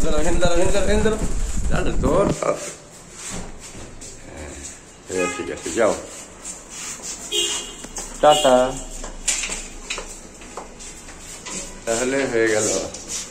তোর ঠিক আছে, যাও, টাটা। তাহলে হয়ে গেল।